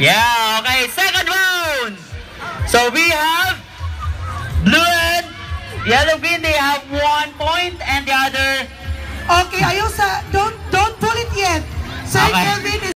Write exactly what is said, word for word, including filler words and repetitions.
Yeah, okay. Second round. So we have blue and yellow bean. They have one point and the other. Okay, ayaw sa... Don't, don't pull it yet. Sir Okay. Kelvin